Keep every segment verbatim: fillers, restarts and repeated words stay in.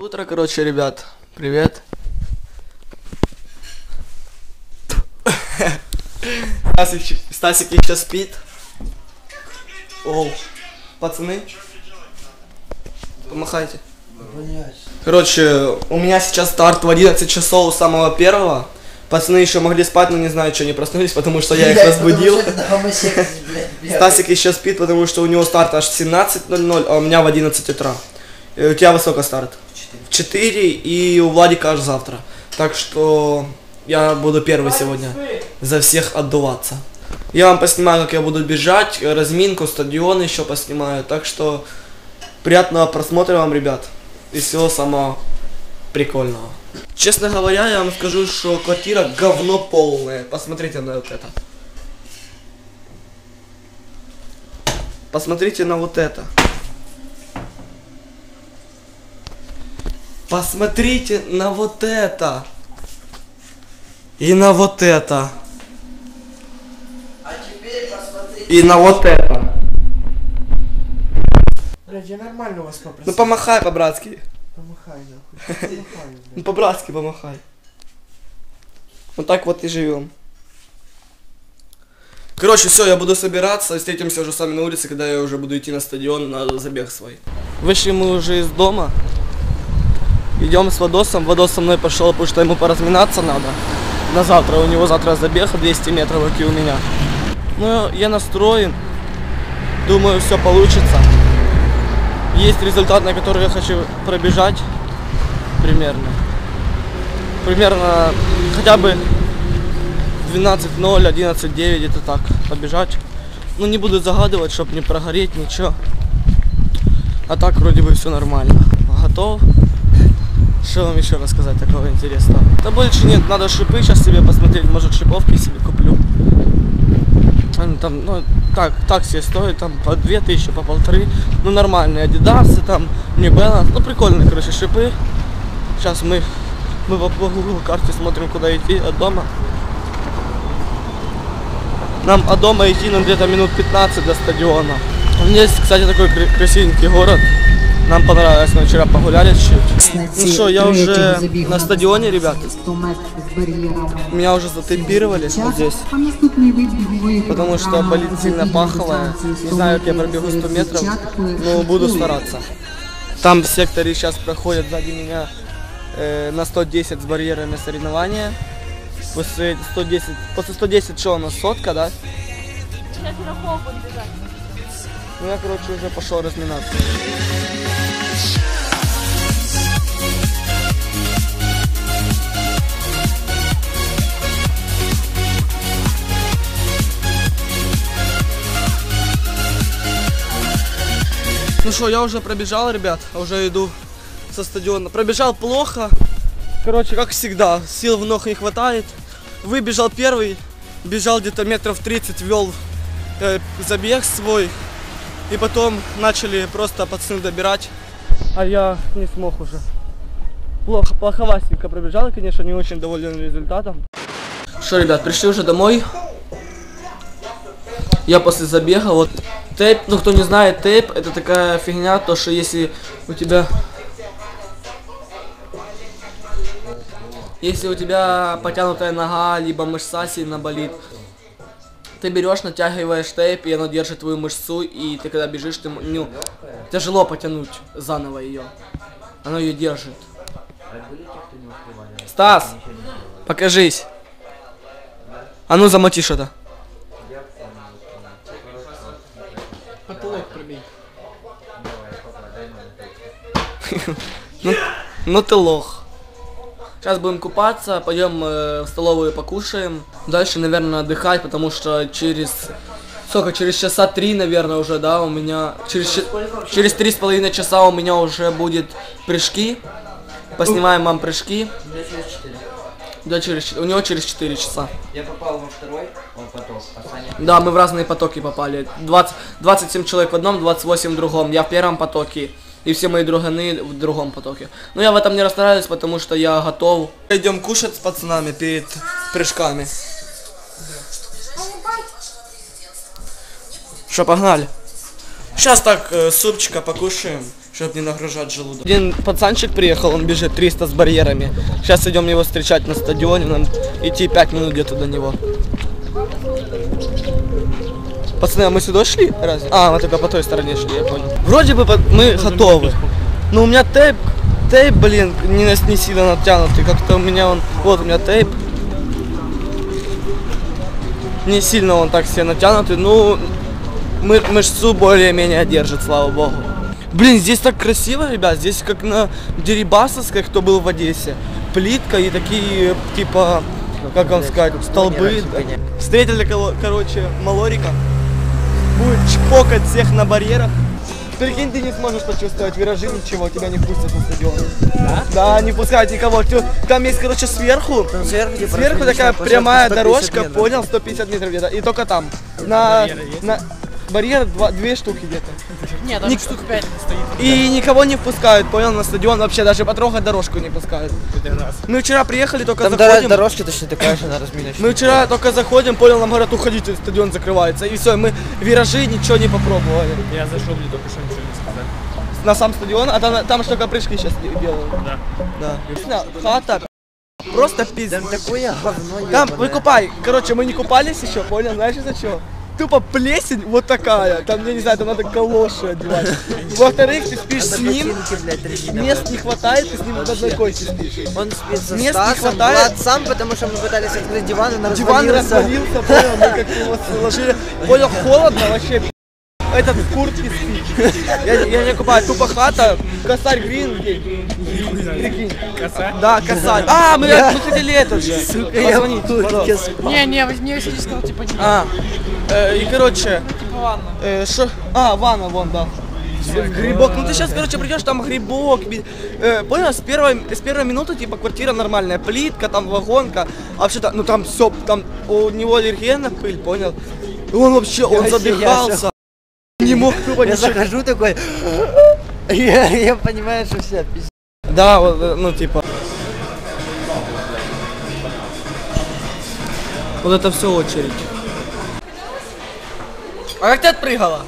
Утро, короче, ребят. Привет. Стасик, Стасик еще спит. Оу. Пацаны. Помахайте. Короче, у меня сейчас старт в одиннадцать часов самого первого. Пацаны еще могли спать, но не знаю, что не проснулись, потому что я их разбудил. Стасик еще спит, потому что у него старт аж в семнадцать ноль ноль, а у меня в одиннадцать утра. И у тебя высоко старт? В четыре, и у Владика аж завтра. Так что я буду первый сегодня за всех отдуваться. Я вам поснимаю, как я буду бежать, разминку, стадион еще поснимаю. Так что приятного просмотра вам, ребят. И всего самого прикольного. Честно говоря, я вам скажу, что квартира говно полная. Посмотрите на вот это. Посмотрите на вот это. Посмотрите на вот это. И на вот это. А теперь посмотрите. И на вот это. Блядь, я нормально вас попросил. Ну помахай по-братски. Помахай, нахуй. Помахай, Ну по-братски помахай. Вот так вот и живем. Короче, все, я буду собираться. Встретимся уже с вами на улице, когда я уже буду идти на стадион на забег свой. Вышли мы уже из дома. Идем с Вадосом. Вадос со мной пошел, потому что ему поразминаться надо. На завтра. У него завтра забег двести метров, как и у меня. Ну, я настроен. Думаю, все получится. Есть результат, на который я хочу пробежать. Примерно. Примерно хотя бы двенадцать ноль, одиннадцать девять, это так, побежать. Ну, не буду загадывать, чтобы не прогореть, ничего. А так вроде бы все нормально. Готов. Что вам еще рассказать такого интересного? Да больше нет, надо шипы сейчас себе посмотреть, может шиповки себе куплю. Они там, ну, так, так себе стоят, там по две тысячи, по полторы. Ну, нормальные адидасы, там, New Balance, ну, прикольные, короче, шипы. Сейчас мы, мы по Google карте смотрим, куда идти от дома. Нам от дома идти, ну, где-то минут пятнадцать до стадиона. Здесь, кстати, такой красивенький город. Нам понравилось, мы вчера погуляли чуть-чуть. Ну что, я уже на стадионе, ребят. Меня уже затемпировали вот здесь. Потому что болит сильно паховая. Не знаю, как я пробегу сто метров, но буду стараться. Там в секторе сейчас проходят сзади меня э, на сто десять с барьерами соревнования. После сто десять, после сто десять что у нас, сотка, да? Ну я, короче, уже пошел разминаться. Ну что, я уже пробежал, ребят, уже иду со стадиона. Пробежал плохо, короче, как всегда, сил в ног не хватает. Выбежал первый, бежал где-то метров тридцать, вел э, забег свой. И потом начали просто пацаны добирать, а я не смог уже. Плохо, плоховастенько пробежал, конечно, не очень доволен результатом. Что, ребят, пришли уже домой. Я после забега, вот тейп, ну кто не знает, тейп это такая фигня, то что если у тебя... Если у тебя потянутая нога, либо мышца сильно болит, ты берешь, натягиваешь тейп, и оно держит твою мышцу, и ты когда бежишь, ты, ну, тяжело потянуть заново ее. Оно ее держит. Стас, покажись. А ну замотишь это. Потолок пробей. ну, ну ты лох. Сейчас будем купаться, пойдем э, в столовую покушаем. Дальше, наверное, отдыхать, потому что через... Сколько? Через часа три, наверное, уже, да, у меня... Через, через три с половиной часа у меня уже будет прыжки. Поснимаем вам прыжки. Да, через... У него через четыре часа. Я попал во второй он поток, а Саня... Да, мы в разные потоки попали. двадцать, двадцать семь человек в одном, двадцать восемь в другом. Я в первом потоке. И все мои друганы в другом потоке. Но я в этом не расстраиваюсь, потому что я готов. Идем кушать с пацанами перед прыжками. Что, погнали? Сейчас так, э, супчика покушаем. чтобы не нагружать желудок. Один пацанчик приехал, он бежит триста с барьерами. Сейчас идем его встречать на стадионе, нам идти пять минут где-то до него. Пацаны, а мы сюда шли? Разве? А, мы только по той стороне шли, я понял. Вроде бы мы готовы. Но у меня тейп, тейп, блин, не, не сильно натянутый. Как-то у меня он, вот у меня тейп. Не сильно он так все натянутый, ну, мы, мышцу более-менее держит, слава богу. Блин, здесь так красиво, ребят, здесь как на Дерибасовской, кто был в Одессе. Плитка и такие, типа, как вам сказать, столбы. Встретили, короче, Малорика. Будет чпокать всех на барьерах. Прикинь, ты не сможешь почувствовать виражи, ничего, тебя не пустят на стадион. Да? Да, не пускают никого. Там есть, короче, сверху, там сверху, типа, сверху такая прямая дорожка, метров. Понял, сто пятьдесят метров где-то, и только там. На, на барьер два, две штуки где-то. Нет, там Ник... штук пять стоит. И да. Никого не впускают, понял, на стадион вообще, даже потрогать дорожку не пускают. Мы вчера приехали, только там заходим. Дорожки точно такая же на разминочку. Мы вчера только заходим, понял, нам говорят, уходите, стадион закрывается. И все, мы виражи ничего не попробовали. Я зашел, мне только что ничего не сказали. На сам стадион, а там, там только прыжки сейчас делают. Да. Да. Хата. Просто пиздец. Там такое говно. Там, выкупай. Короче, мы не купались еще, понял, знаешь из-за чего? Тупо плесень вот такая, там, я не знаю, там надо калоши одевать. Во-вторых, ты спишь с ним, мест не хватает, ты с ним в одной койке спишь. Он спит со мест Стасом, не хватает. Влад сам, потому что мы пытались открыть диван, и он диван развалился, понял, мы как его сложили. Понял, холодно вообще. Этот в куртке спит. Я, я не купаю, тупо хата, косарь грин. Прикинь. Косарь? Да, косарь. А, мы, мы хотели этот же. Позвонить. Не, не, возьми, я сегодня сказал, типа, не. А, э, и короче. Типа ванна. Э, шо? А, ванна, вон, да. Грибок. Ну ты сейчас, короче, придешь, там грибок. Э, понял, с первой, с первой минуты, типа, квартира нормальная. Плитка, там вагонка. А вообще-то, ну там все, там у него аллергия на пыль, понял? И он вообще, он задыхался. Не мог тупо я захожу такой, я, я понимаю, что все пиздец. Да, вот, ну типа. Вот это все очередь. А как ты отпрыгала?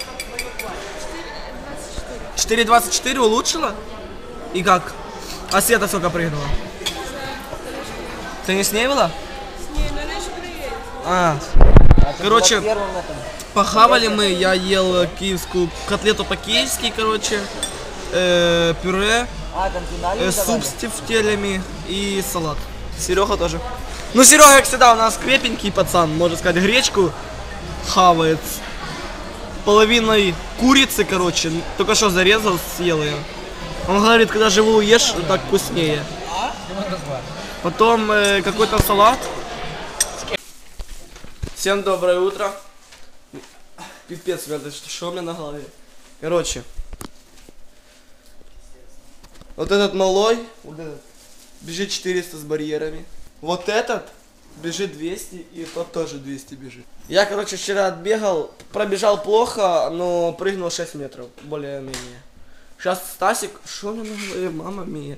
четыре двадцать четыре улучшила? И как? А Света сколько прыгнула? Ты не с ней была? С ней, но она еще приедет. А, короче, похавали мы, я ел киевскую котлету по-киевски, короче, э, пюре, э, суп с тефтелями и салат. Серега тоже. Ну, Серега, как всегда, у нас крепенький пацан, можно сказать, гречку хавает. Половиной курицы, короче, только что зарезал, съел ее. Он говорит, когда живу ешь, так вкуснее. Потом э, какой-то салат. Всем доброе утро. Пипец, ребята, что у меня на голове? Короче. Вот этот малой, вот этот, бежит четыреста с барьерами. Вот этот бежит двести, и тот тоже двести бежит. Я, короче, вчера отбегал, пробежал плохо, но прыгнул шесть метров, более-менее. Сейчас Стасик, что у меня на голове, мама мия.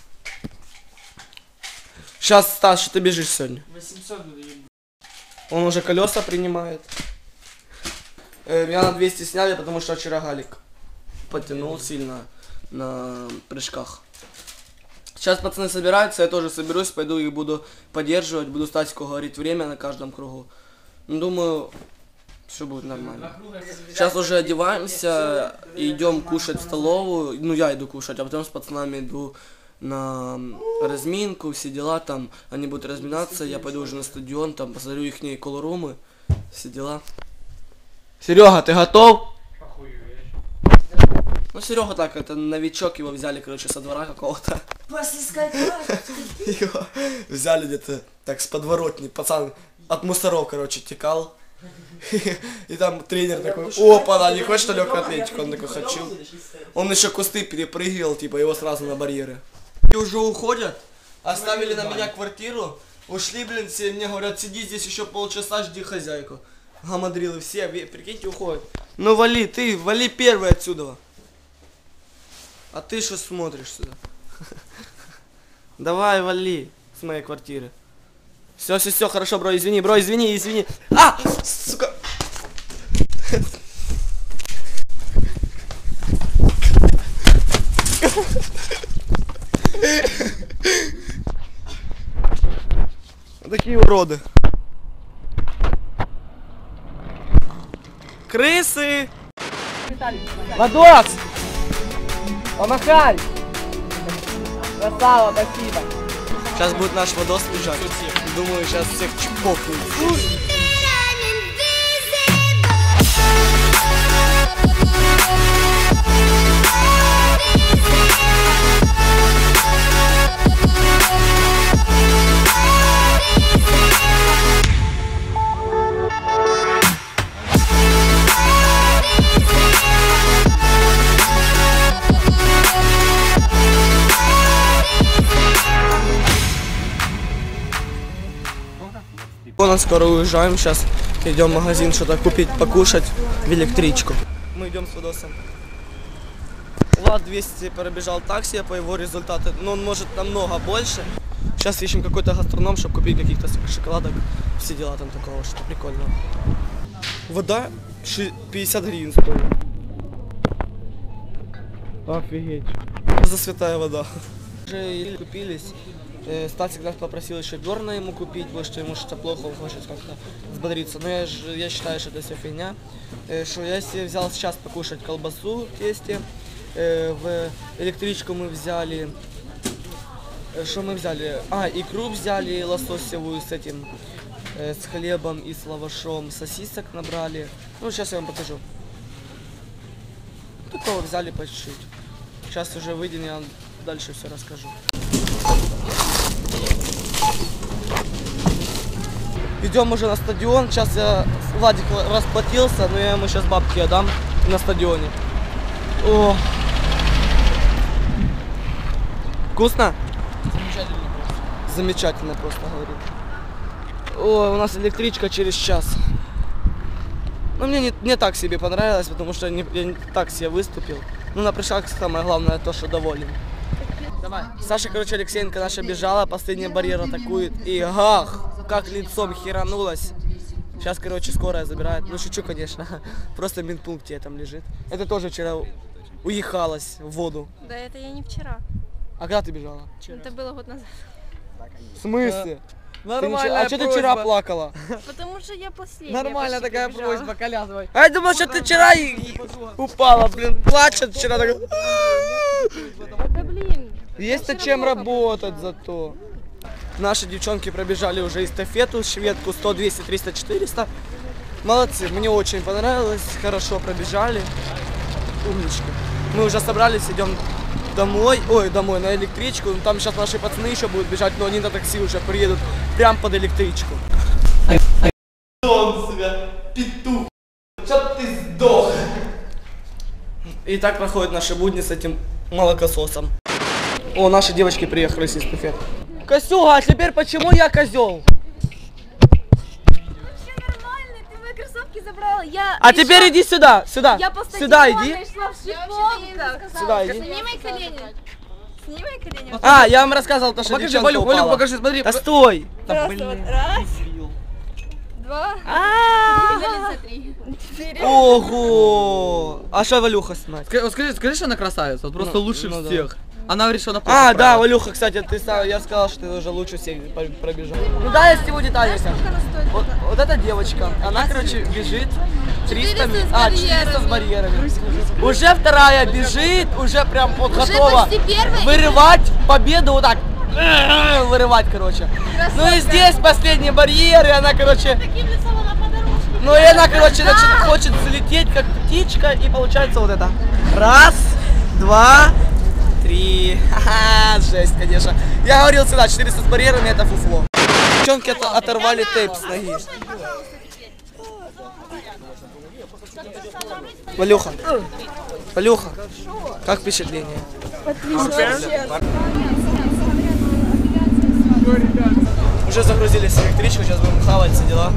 Сейчас, Стас, что ты бежишь сегодня? восемьсот буду ебать. Он уже колеса принимает. Э, меня на двести сняли, потому что вчера Галик потянул сильно на прыжках. Сейчас пацаны собираются, я тоже соберусь, пойду их буду поддерживать, буду Стасику говорить время на каждом кругу. Ну, думаю, все будет нормально. Сейчас уже одеваемся и идем кушать в столовую. Ну, я иду кушать, а потом с пацанами иду на разминку, все дела там. Они будут разминаться, я пойду уже на стадион, там посмотрю их колорумы, все дела. Серега, ты готов? Ну, Серега так, это новичок, его взяли, короче, со двора какого-то. Его взяли где-то так с подворотни, пацан от мусоров, короче, текал. И там тренер такой, опа, не хочешь что легкую атлетику? Он такой, хочу. Он еще кусты перепрыгивал, типа, его сразу на барьеры. И уже уходят, оставили на меня квартиру, ушли, блин, все мне говорят, сиди здесь еще полчаса, жди хозяйку. Гамадрилы все, прикиньте, уходят. Ну вали, ты, вали первый отсюда. А ты что смотришь сюда? Давай, вали с моей квартиры. Все, все, все, хорошо, бро, извини, бро, извини, извини. А, сука. Такие уроды. Крысы! Водос! Помахай! Красава, спасибо. Сейчас будет наш водос бежать. Думаю, сейчас всех чпокают. Мы скоро уезжаем, сейчас идем в магазин что-то купить, покушать в электричку. Мы идем с Водосом. Влад двести пробежал такси по его результату, но он может намного больше. Сейчас ищем какой-то гастроном, чтобы купить каких-то шоколадок, все дела там такого, что прикольного. Вода пятьдесят гривен стоит. Офигеть. За святая вода. Уже купились. Стасик нас попросил еще дерна ему купить, потому что ему что-то плохо, он хочет как-то взбодриться. Но я, же, я считаю, что это все фигня. Что я себе взял сейчас покушать колбасу в тесте. В электричку мы взяли... Что мы взяли? А, икру взяли лососевую с этим, с хлебом и с лавашом. Сосисок набрали. Ну, сейчас я вам покажу. Такого взяли по чуть-чуть. Сейчас уже выйдем, я вам дальше все расскажу. Идем уже на стадион. Сейчас я Владик расплатился, но я ему сейчас бабки отдам на стадионе. О! Вкусно? Замечательно просто. Замечательно просто, говорит. О, у нас электричка через час. Но мне не, не так себе понравилось, потому что не, я не так себе выступил. Ну, на прыжках самое главное то, что доволен. Давай. Саша, короче, Алексеенко наша бежала, последний барьер атакует. И гах, как лицом херанулась. Сейчас, короче, скорая забирает. Ну, шучу, конечно. Просто в медпункте там лежит. Это тоже вчера уехалась в воду. Да, это я не вчера. А когда ты бежала? Вчера. Это было год назад. В смысле? Нормальная А что ты вчера плакала? Потому что я последняя. Нормальная почти такая прибежала. просьба, колясывай. А я думал, что ты вчера и упала, блин, плачет вчера. Так... Да блин. Есть над чем работать зато. Наши девчонки пробежали уже эстафету, шведку сто, двести, триста, четыреста. Молодцы, мне очень понравилось, хорошо пробежали. Умнички. Мы уже собрались, идем домой, ой, домой, на электричку. Там сейчас наши пацаны еще будут бежать, но они на такси уже приедут прям под электричку. Он себя, петух, чтоб ты сдох. И так проходят наши будни с этим молокососом. О, наши девочки приехали с эстафеты. Косюга, а теперь почему я козел? Вообще нормально, ты мои кроссовки забрала. Я А пришла... теперь иди сюда, сюда. Я по сюда иди. Шла в шлифовках. Сюда иди. Сними мои колени. Сними мои колени. А, я вам рассказывал то, что Покажи, девчонка Валюк, упала. Валюк, покажи, смотри. Да стой. Просто вот раз, два, три, четыре. Ого. А что Валюха снимает? Скажи, скажи, скажи, что она красавица, вот просто Ну, лучше ну да. всех. Она говорит, что она А, просто да, справилась. Валюха, кстати, ты сам, я сказал, что ты уже лучше всех пробежал. Ну да, я с него детали. Сколько она стоит? Вот, вот эта девочка, она, короче, бежит триста, четыреста с а, четыреста с барьерами. барьерами. Уже вторая бежит, уже прям вот Уже готова почти первая. вырывать победу вот так. Вырывать, короче. Ну и здесь последний барьер, и она, короче, Таким лицом она по дорожке. ну и она, короче, значит, хочет залететь, как птичка, и получается вот это. Раз, два, три. Ха-ха, жесть, конечно. Я говорил всегда, четыреста с барьерами это фуфло. Девчонки от- оторвали тейп с ноги. Валюха, Валюха, как впечатление? Уже загрузились в электричку, сейчас будем хавать, все дела.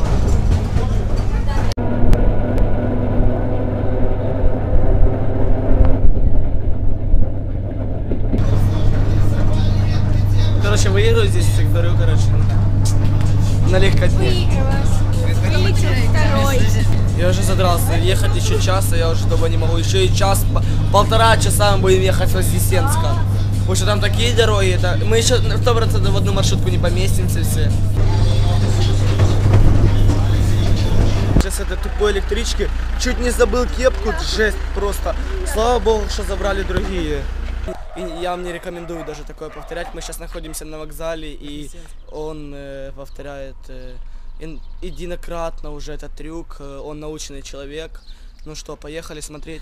Короче, выиграю здесь, говорю, короче, на легкотне. Второй. Я уже задрался, ехать еще час, а я уже дома не могу. Еще и час, полтора часа мы будем ехать с Вознесенска. Потому что там такие дороги, это... мы еще сто процентов в одну маршрутку не поместимся все. Сейчас этой тупой электрички чуть не забыл кепку, жесть просто. Слава богу, что забрали другие. И я вам не рекомендую даже такое повторять. Мы сейчас находимся на вокзале, и он э, повторяет э, единократно уже этот трюк. Э, он научный человек. Ну что, поехали смотреть.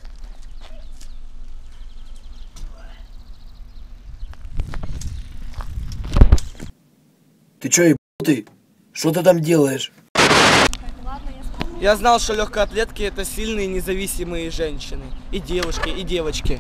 Ты чё, ебанутый? Что ты там делаешь? Я знал, что легкоатлетки это сильные независимые женщины. И девушки, и девочки.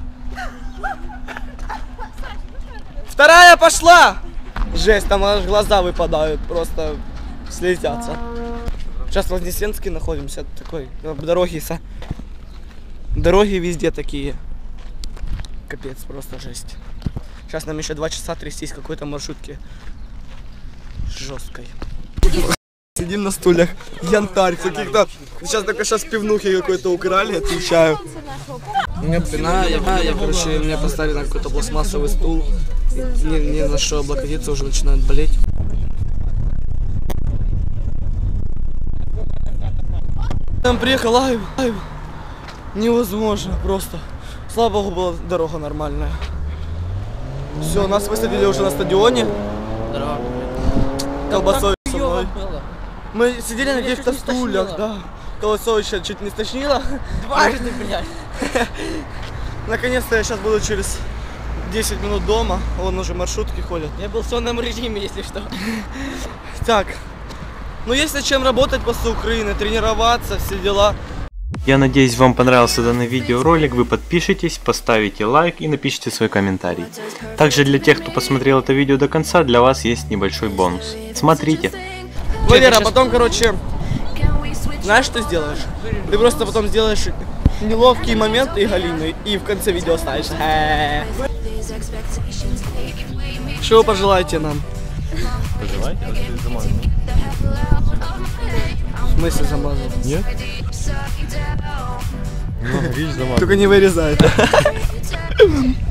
Вторая пошла! Жесть, там аж глаза выпадают, просто слезятся. Сейчас в Вознесенске находимся, такой, дороги, со... дороги везде такие. Капец, просто жесть. Сейчас нам еще два часа трястись в какой-то маршрутке жесткой. Сидим на стульях, янтарь каких-то. Сейчас только сейчас пивнухи какой-то украли, отвечаю. У меня пина, я, я, короче, меня поставили на какой-то пластмассовый стул. Ни, ни на что облокотиться, уже начинает болеть. Там приехал лайв, лайв. Невозможно просто. Слава богу, была дорога нормальная. Все, нас высадили уже на стадионе. Здорово. Колбасой со мной. Мы сидели на каких-то стульях, да. Колосовича чуть не стошнило. Дважды, блядь. Наконец-то я сейчас буду через десять минут дома. Вон уже маршрутки ходят. Я был в сонном режиме, если что. Так. Ну есть над чем работать после Украины, тренироваться, все дела. Я надеюсь, вам понравился данный видеоролик, вы подпишитесь, поставите лайк и напишите свой комментарий. Также для тех, кто посмотрел это видео до конца, для вас есть небольшой бонус. Смотрите. Валера, а потом, короче, знаешь, что сделаешь? Ты просто потом сделаешь неловкий момент и галимый, и в конце видео ставишь. Что вы пожелаете нам? Пожелайте, а ты замазал. В смысле замазал? Нет? Ну, видишь, замазал. Только не вырезай это.